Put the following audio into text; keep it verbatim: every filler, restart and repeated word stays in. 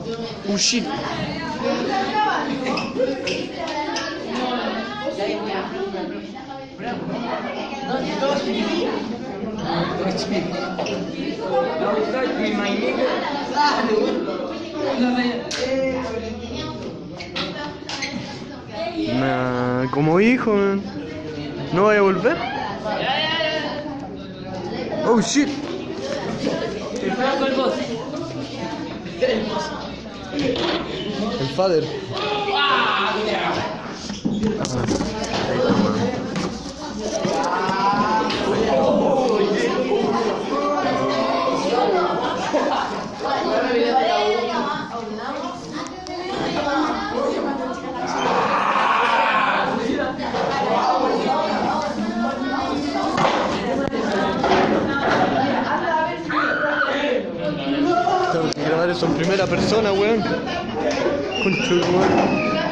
Oh shit. Nah, como hijo, man. ¿No voy a volver? Oh shit. El father. Ah, tengo que grabar eso en primera persona, weón. Concha de tu madre.